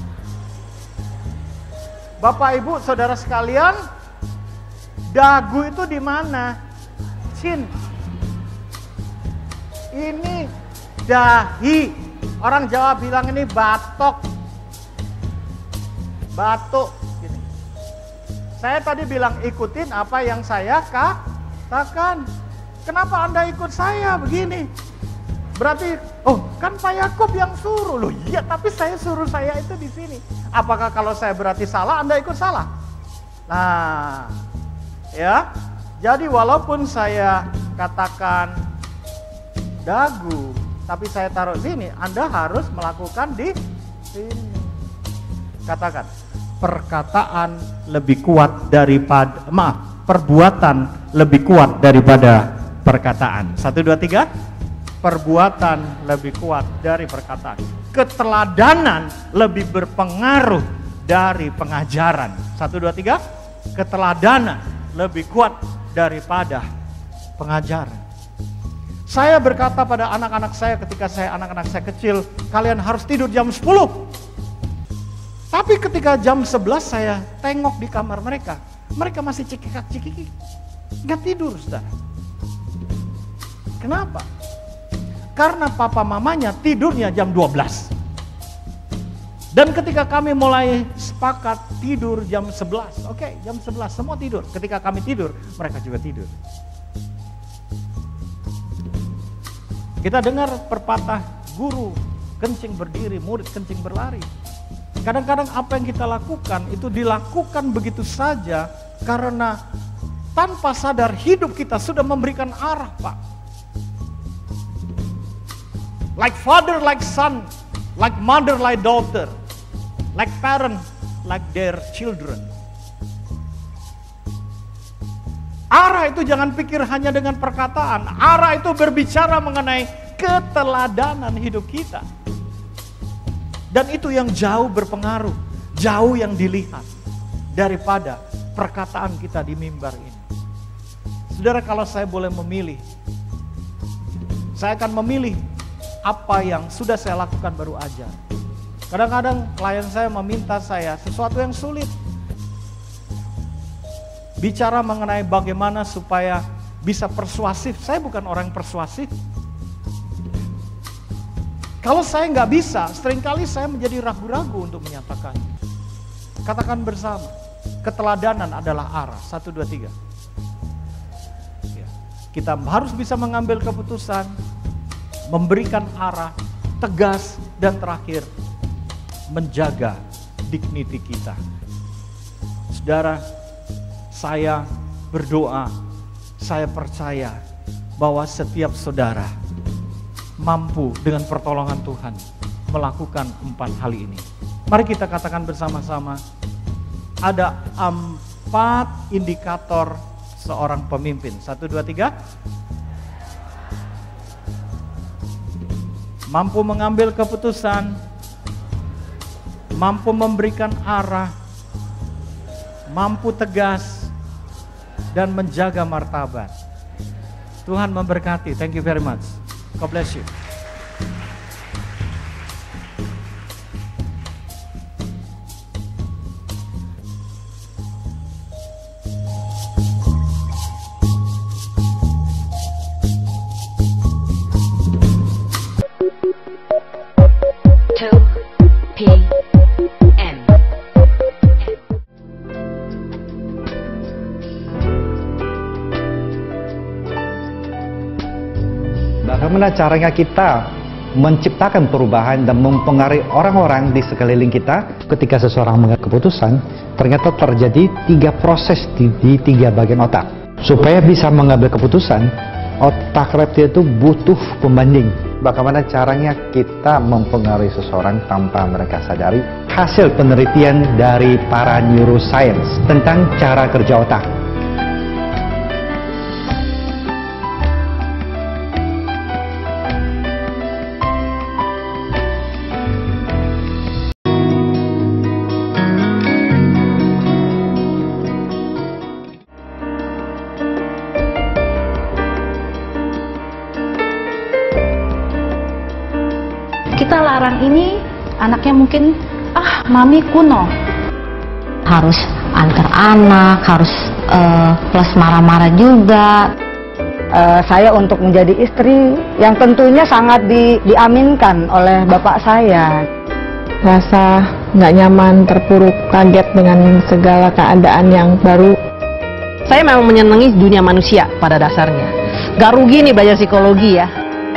Bapak Ibu, saudara sekalian, dagu itu di mana? Chin. Ini dahi. Orang Jawa bilang ini batok. Batuk gini. Saya tadi bilang ikutin apa yang saya katakan. Kenapa Anda ikut saya begini? Berarti, oh kan Pak Yakub yang suruh. Loh iya, tapi saya suruh saya itu di sini. Apakah kalau saya berarti salah, Anda ikut salah? Nah, ya. Jadi walaupun saya katakan dagu, tapi saya taruh sini, Anda harus melakukan di sini. Katakan. Perkataan lebih kuat daripada, maaf, perbuatan lebih kuat daripada perkataan. Satu, dua, tiga. Perbuatan lebih kuat dari perkataan. Keteladanan lebih berpengaruh dari pengajaran. Satu, dua, tiga. Keteladanan lebih kuat daripada pengajaran. Saya berkata pada anak-anak saya ketika saya anak-anak saya kecil, kalian harus tidur jam sepuluh. Tapi ketika jam sebelas saya tengok di kamar mereka, mereka masih cikikak-cikikik, nggak tidur, saudara. Kenapa? Karena papa mamanya tidurnya jam dua belas. Dan ketika kami mulai sepakat tidur jam sebelas, oke okay, jam sebelas semua tidur. Ketika kami tidur, mereka juga tidur. Kita dengar pepatah guru kencing berdiri, murid kencing berlari. Kadang-kadang apa yang kita lakukan itu dilakukan begitu saja karena tanpa sadar hidup kita sudah memberikan arah, Pak. Like father, like son, like mother, like daughter, like parent, like their children. Arah itu jangan pikir hanya dengan perkataan. Arah itu berbicara mengenai keteladanan hidup kita. Dan itu yang jauh berpengaruh, jauh yang dilihat daripada perkataan kita di mimbar ini. Saudara, kalau saya boleh memilih, saya akan memilih apa yang sudah saya lakukan baru ajar. Kadang-kadang klien saya meminta saya sesuatu yang sulit. bicara mengenai bagaimana supaya bisa persuasif. Saya bukan orang persuasif. Kalau saya nggak bisa, seringkali saya menjadi ragu-ragu untuk menyatakan. Katakan bersama, keteladanan adalah arah. Satu, dua, tiga. Ya. Kita harus bisa mengambil keputusan, memberikan arah, tegas, dan terakhir, menjaga dignity kita. Saudara, saya berdoa, saya percaya bahwa setiap saudara mampu dengan pertolongan Tuhan melakukan empat hal ini. Mari kita katakan bersama-sama, ada empat indikator seorang pemimpin. Satu, dua, tiga. Mampu mengambil keputusan, mampu memberikan arah, mampu tegas, dan menjaga martabat. Tuhan memberkati. Thank you very much. God bless you. Bagaimana caranya kita menciptakan perubahan dan mempengaruhi orang-orang di sekeliling kita? Ketika seseorang mengambil keputusan, ternyata terjadi tiga proses di, di tiga bagian otak. Supaya bisa mengambil keputusan, otak reptil itu butuh pembanding. Bagaimana caranya kita mempengaruhi seseorang tanpa mereka sadari? Hasil penelitian dari para neuroscience tentang cara kerja otak. Kita larang ini, anaknya mungkin, ah mami kuno. Harus antar anak, harus uh, plus marah-marah juga. Uh, saya untuk menjadi istri yang tentunya sangat di, diaminkan oleh bapak saya. Rasa nggak nyaman, terpuruk, kaget dengan segala keadaan yang baru. Saya memang menyenangi dunia manusia pada dasarnya. Gak rugi nih belajar psikologi ya.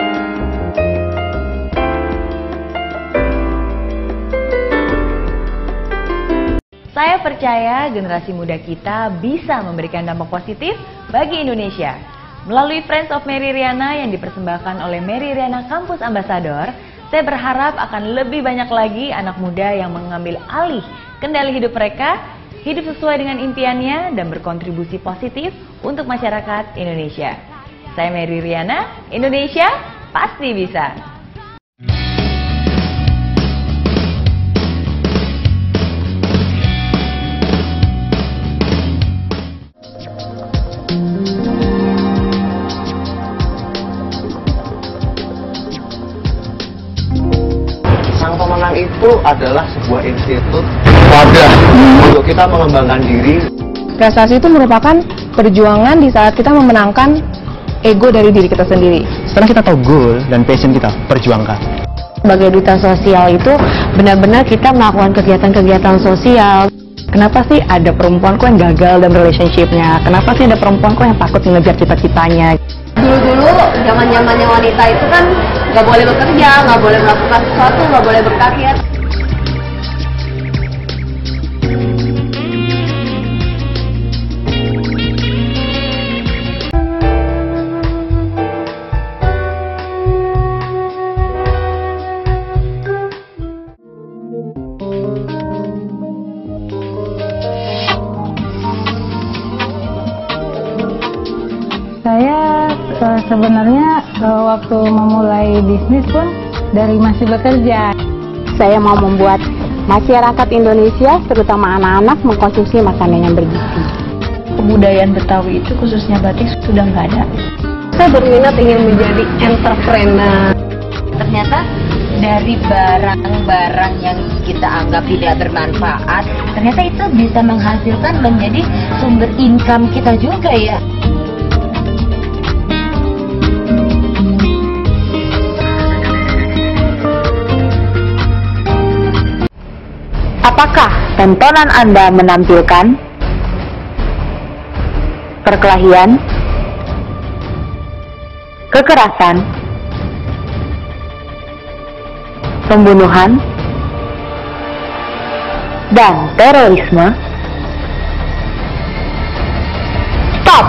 Saya percaya generasi muda kita bisa memberikan dampak positif bagi Indonesia. Melalui Friends of Mary Riana yang dipersembahkan oleh Mary Riana Campus Ambassador, saya berharap akan lebih banyak lagi anak muda yang mengambil alih kendali hidup mereka, hidup sesuai dengan impiannya, dan berkontribusi positif untuk masyarakat Indonesia. Saya Mary Riana, Indonesia pasti bisa. Sang Pemenang itu adalah sebuah institut wadah untuk kita mengembangkan diri. Prestasi itu merupakan perjuangan di saat kita memenangkan ego dari diri kita sendiri. Setelah kita tahu goal dan passion kita, perjuangkan. Sebagai duta sosial itu benar-benar kita melakukan kegiatan-kegiatan sosial. Kenapa sih ada perempuan kok yang gagal dalam relationship-nya? Kenapa sih ada perempuan kok yang takut mengejar cita-citanya? Dulu-dulu zaman-zamannya wanita itu kan nggak boleh bekerja, nggak boleh melakukan sesuatu, nggak boleh berkarya. Saya sebenarnya waktu memulai bisnis pun dari masih bekerja. Saya mau membuat masyarakat Indonesia, terutama anak-anak, mengkonsumsi makanan yang bergizi. Kebudayaan Betawi itu khususnya batik sudah nggak ada. Saya berminat ingin menjadi entrepreneur. Ternyata dari barang-barang yang kita anggap tidak bermanfaat, ternyata itu bisa menghasilkan menjadi sumber income kita juga ya. Apakah tontonan Anda menampilkan perkelahian, kekerasan, pembunuhan, dan terorisme? Stop!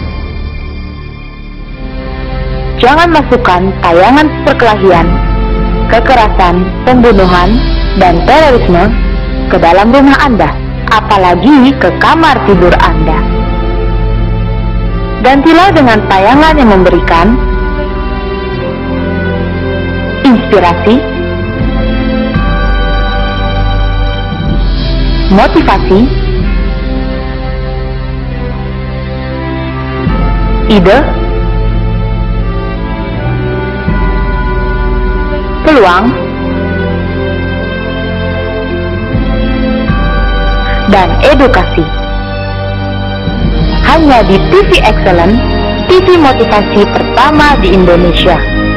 Jangan masukkan tayangan perkelahian, kekerasan, pembunuhan, dan terorisme ke dalam rumah Anda, apalagi ke kamar tidur Anda. Gantilah dengan tayangan yang memberikan inspirasi, motivasi, ide, peluang, dan edukasi. Hanya di T V Excellent, T V motivasi pertama di Indonesia.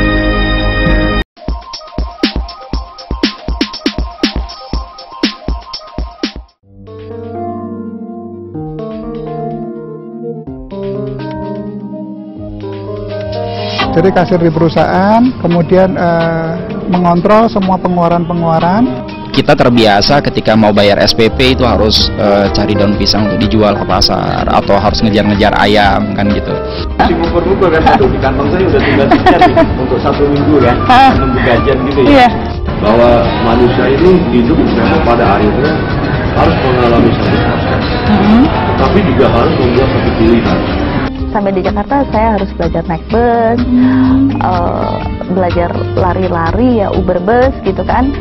Jadi kasir di perusahaan, kemudian uh, mengontrol semua pengeluaran-pengeluaran. Kita terbiasa ketika mau bayar S P P itu harus uh, cari daun pisang untuk dijual ke pasar, atau harus ngejar-ngejar ayam kan gitu. Si pukul-pukul kan tuh di kantong saya udah tinggal sekian untuk satu minggu kan, menunggu gajian gitu ya. Iya. Bahwa manusia ini hidup memang pada akhirnya harus mengalami satu proses, hmm. tapi juga harus membuat satu pilihan. Sampai di Jakarta saya harus belajar naik bus, uh, belajar lari-lari ya Uber bus gitu kan.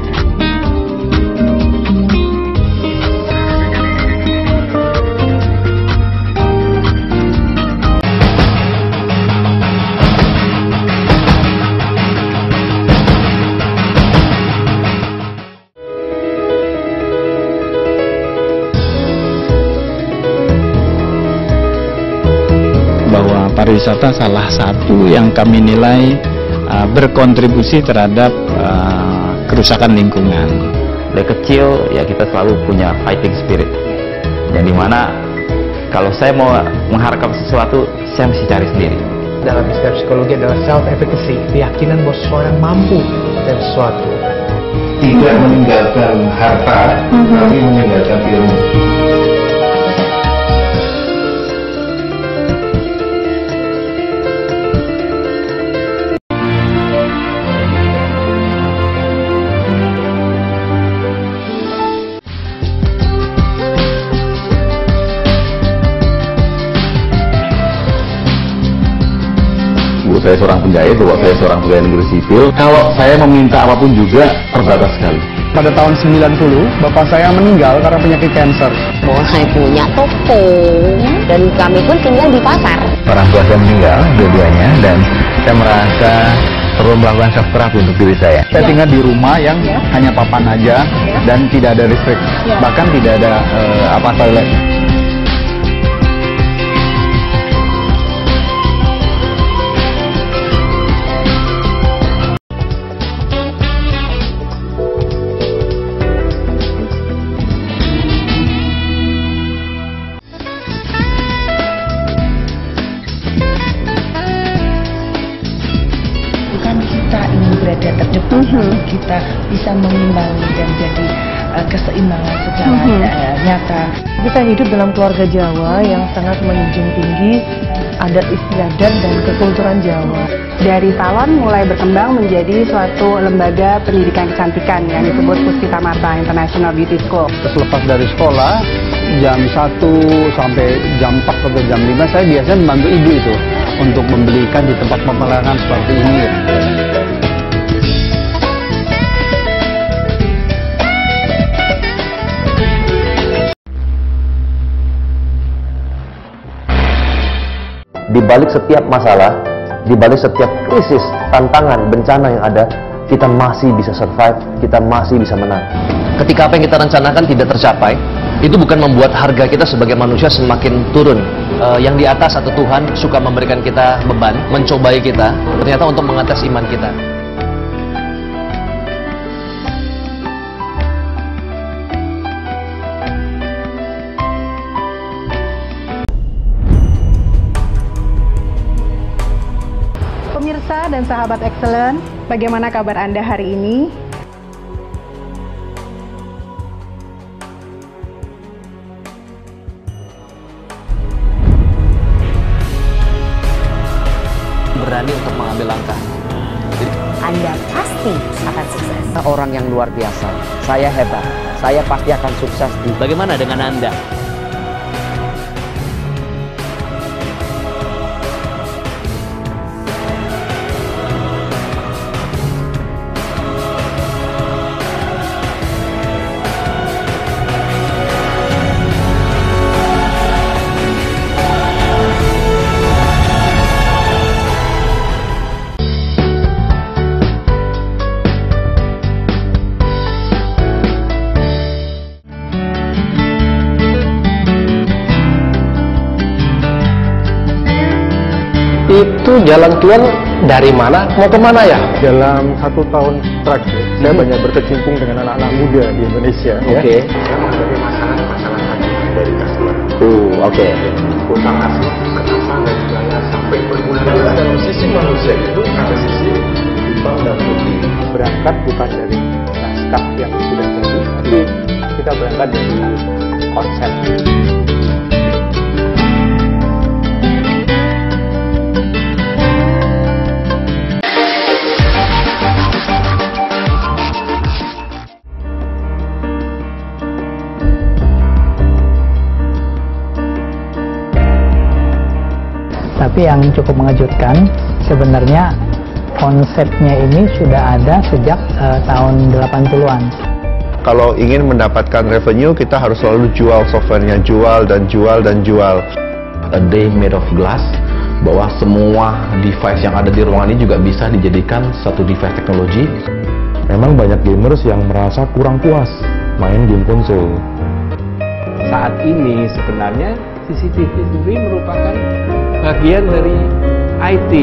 Bahwa pariwisata salah satu yang kami nilai uh, berkontribusi terhadap uh, kerusakan lingkungan. Dari kecil ya kita selalu punya fighting spirit, yang dimana kalau saya mau mengharapkan sesuatu, saya mesti cari sendiri. Dalam istilah psikologi adalah self-efficacy, keyakinan bahwa seseorang mampu dari sesuatu. Tidak meninggalkan harta, mm-hmm. tapi meninggalkan ilmu. Saya seorang penjahit, bahwa saya seorang pegawai negeri sipil. Kalau saya meminta apapun juga terbatas sekali. Pada tahun sembilan puluh, bapak saya meninggal karena penyakit kanker. Bahwa saya punya toko, dan kami pun tinggal di pasar. Orang tua saya meninggal, dua-duanya, dan saya merasa perlu melakukan self terapi untuk diri saya. Saya tinggal di rumah yang ya. hanya papan aja, ya. dan tidak ada listrik, ya. bahkan tidak ada uh, apa toilet. Mm-hmm. Kita bisa mengimbangi dan jadi uh, keseimbangan secara mm-hmm. uh, nyata. Kita hidup dalam keluarga Jawa yang sangat menjunjung tinggi adat istiadat dan kekulturan Jawa. Dari salon mulai berkembang menjadi suatu lembaga pendidikan kecantikan yang disebut Puspita Marta International Beauty School. Selepas dari sekolah jam satu sampai jam empat atau jam lima saya biasanya membantu ibu itu untuk membelikan di tempat pemelanan seperti ini. Di balik setiap masalah, di balik setiap krisis, tantangan, bencana yang ada, kita masih bisa survive, kita masih bisa menang. Ketika apa yang kita rencanakan tidak tercapai, itu bukan membuat harga kita sebagai manusia semakin turun. Uh, yang di atas atau Tuhan suka memberikan kita beban, mencobai kita, ternyata untuk mengetes iman kita. Pemirsa dan sahabat Excellent, bagaimana kabar Anda hari ini? Berani untuk mengambil langkah. Anda pasti akan sukses. Orang yang luar biasa. Saya hebat. Saya pasti akan sukses. Bagaimana dengan Anda? Itu jalan Tuhan dari mana mau kemana ya? Dalam satu tahun terakhir hmm. saya banyak berkecimpung dengan anak-anak muda di Indonesia. Oke. Okay. Ya. Saya menghadapi masalah-masalah tadi dari customer. Uh, oke. Okay. Utang asli, kenapa nggak dibayar sampai berbulan-bulan? Dalam sisi manusia itu ada sisi hutang dan budi. Berangkat bukan dari naskah yang sudah jadi, tapi kita berangkat dari konsep. Tapi yang cukup mengejutkan, sebenarnya konsepnya ini sudah ada sejak uh, tahun delapan puluhan. Kalau ingin mendapatkan revenue, kita harus selalu jual softwarenya, jual dan jual dan jual. A day made of glass, bahwa semua device yang ada di ruangan ini juga bisa dijadikan satu device teknologi. Memang banyak gamers yang merasa kurang puas main game konsol. Saat ini sebenarnya C C T V sendiri merupakan bagian dari I T.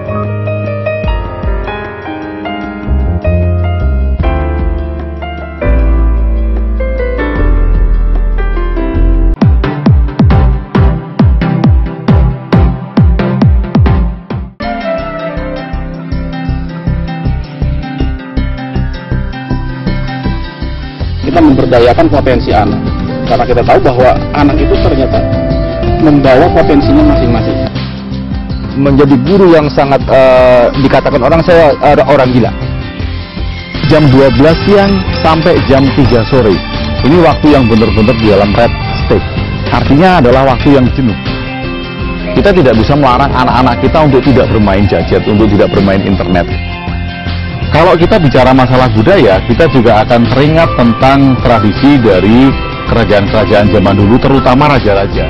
Kita memberdayakan potensi anak, karena kita tahu bahwa anak itu ternyata membawa potensinya masing-masing. Menjadi guru yang sangat uh, dikatakan orang saya uh, orang gila. Jam dua belas siang sampai jam tiga sore. Ini waktu yang benar-benar di dalam red state. Artinya adalah waktu yang jenuh. Kita tidak bisa melarang anak-anak kita untuk tidak bermain gadget, untuk tidak bermain internet. Kalau kita bicara masalah budaya, kita juga akan teringat tentang tradisi dari kerajaan-kerajaan zaman dulu, terutama raja-raja.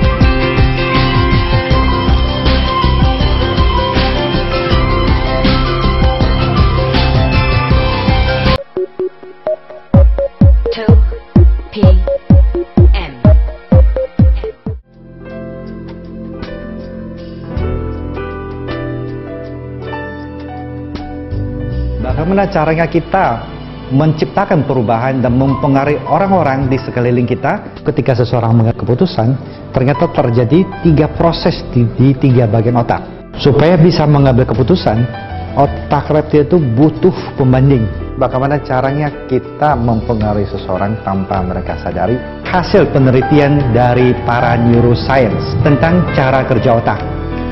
Bagaimana caranya kita menciptakan perubahan dan mempengaruhi orang-orang di sekeliling kita? Ketika seseorang mengambil keputusan, ternyata terjadi tiga proses di, di tiga bagian otak. Supaya bisa mengambil keputusan, otak reptil itu butuh pembanding. Bagaimana caranya kita mempengaruhi seseorang tanpa mereka sadari? Hasil penelitian dari para neuroscience tentang cara kerja otak.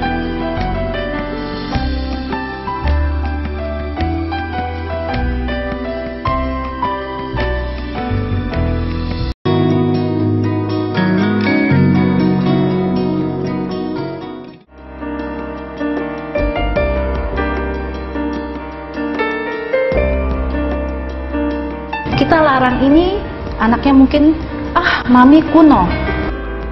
Kita larang ini, anaknya mungkin, ah mami kuno.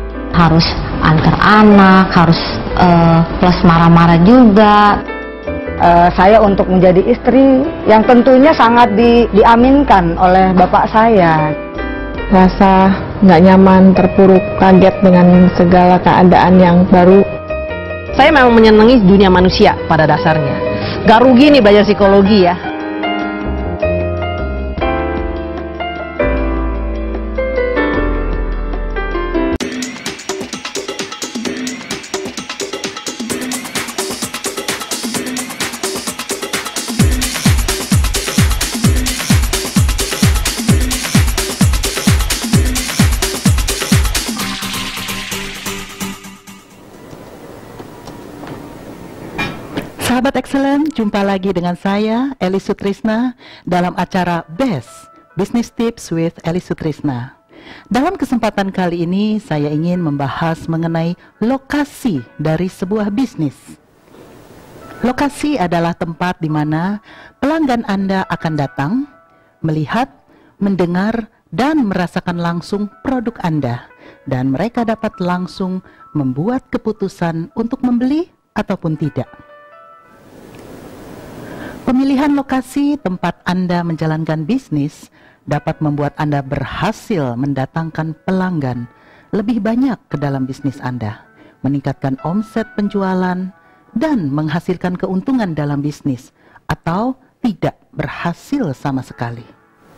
Harus antar anak, harus uh, plus marah-marah juga. uh, saya untuk menjadi istri yang tentunya sangat di, diaminkan oleh bapak saya. Rasa nggak nyaman, terpuruk, kaget dengan segala keadaan yang baru. Saya memang menyenangi dunia manusia pada dasarnya. Gak rugi nih belajar psikologi ya. Sahabat Excellent, jumpa lagi dengan saya, Eli Sutrisna, dalam acara Best Business Tips with Eli Sutrisna. Dalam kesempatan kali ini, saya ingin membahas mengenai lokasi dari sebuah bisnis. Lokasi adalah tempat di mana pelanggan Anda akan datang, melihat, mendengar, dan merasakan langsung produk Anda, dan mereka dapat langsung membuat keputusan untuk membeli ataupun tidak. Pemilihan lokasi tempat Anda menjalankan bisnis dapat membuat Anda berhasil mendatangkan pelanggan lebih banyak ke dalam bisnis Anda, meningkatkan omset penjualan, dan menghasilkan keuntungan dalam bisnis, atau tidak berhasil sama sekali.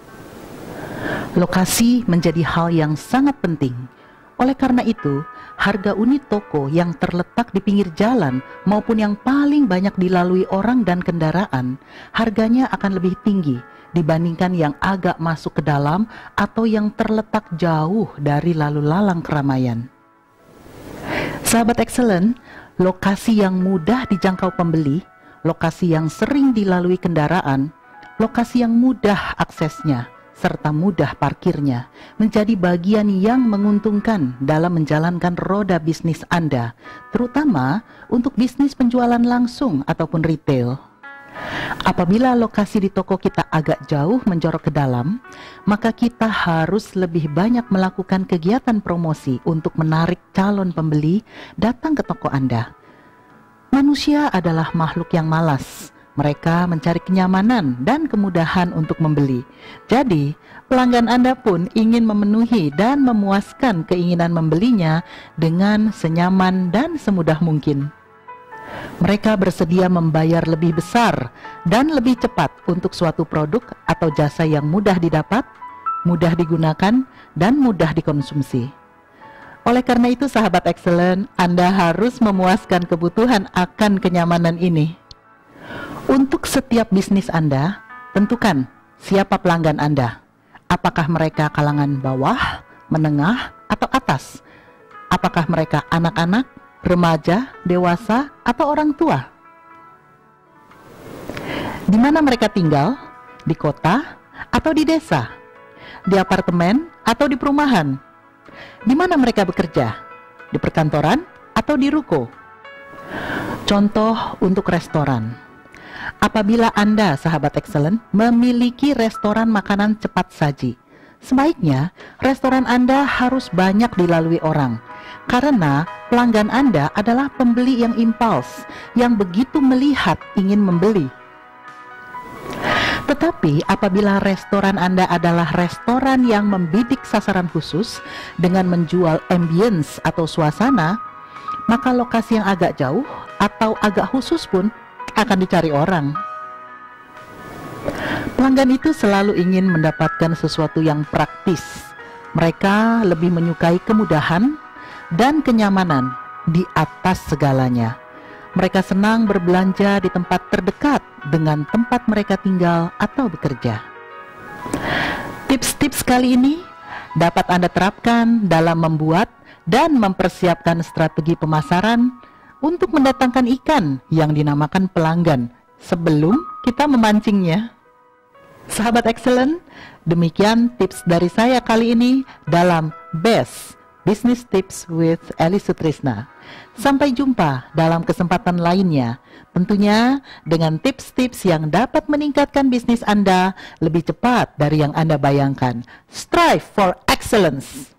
Lokasi menjadi hal yang sangat penting. Oleh karena itu, harga unit toko yang terletak di pinggir jalan maupun yang paling banyak dilalui orang dan kendaraan, harganya akan lebih tinggi dibandingkan yang agak masuk ke dalam atau yang terletak jauh dari lalu lalang keramaian. Sahabat Excellent, lokasi yang mudah dijangkau pembeli, lokasi yang sering dilalui kendaraan, lokasi yang mudah aksesnya, serta mudah parkirnya menjadi bagian yang menguntungkan dalam menjalankan roda bisnis Anda, terutama untuk bisnis penjualan langsung ataupun retail. Apabila lokasi di toko kita agak jauh menjorok ke dalam, maka kita harus lebih banyak melakukan kegiatan promosi untuk menarik calon pembeli datang ke toko Anda. Manusia adalah makhluk yang malas. Mereka mencari kenyamanan dan kemudahan untuk membeli. Jadi, pelanggan Anda pun ingin memenuhi dan memuaskan keinginan membelinya dengan senyaman dan semudah mungkin. Mereka bersedia membayar lebih besar dan lebih cepat untuk suatu produk atau jasa yang mudah didapat, mudah digunakan, dan mudah dikonsumsi. Oleh karena itu, sahabat Excellent, Anda harus memuaskan kebutuhan akan kenyamanan ini. Untuk setiap bisnis Anda, tentukan siapa pelanggan Anda. Apakah mereka kalangan bawah, menengah, atau atas? Apakah mereka anak-anak, remaja, dewasa, atau orang tua? Di mana mereka tinggal? Di kota atau di desa? Di apartemen atau di perumahan? Di mana mereka bekerja? Di perkantoran atau di ruko? Contoh untuk restoran. Apabila Anda, sahabat Excellent, memiliki restoran makanan cepat saji, sebaiknya restoran Anda harus banyak dilalui orang, karena pelanggan Anda adalah pembeli yang impuls, yang begitu melihat ingin membeli. Tetapi apabila restoran Anda adalah restoran yang membidik sasaran khusus dengan menjual ambience atau suasana, maka lokasi yang agak jauh atau agak khusus pun akan dicari orang. Pelanggan itu selalu ingin mendapatkan sesuatu yang praktis. Mereka lebih menyukai kemudahan dan kenyamanan di atas segalanya. Mereka senang berbelanja di tempat terdekat dengan tempat mereka tinggal atau bekerja. Tips-tips kali ini dapat Anda terapkan dalam membuat dan mempersiapkan strategi pemasaran untuk mendatangkan ikan yang dinamakan pelanggan sebelum kita memancingnya. Sahabat Excellent, demikian tips dari saya kali ini dalam Best Business Tips with Eli Sutrisna. Sampai jumpa dalam kesempatan lainnya, tentunya dengan tips-tips yang dapat meningkatkan bisnis Anda lebih cepat dari yang Anda bayangkan. Strive for excellence!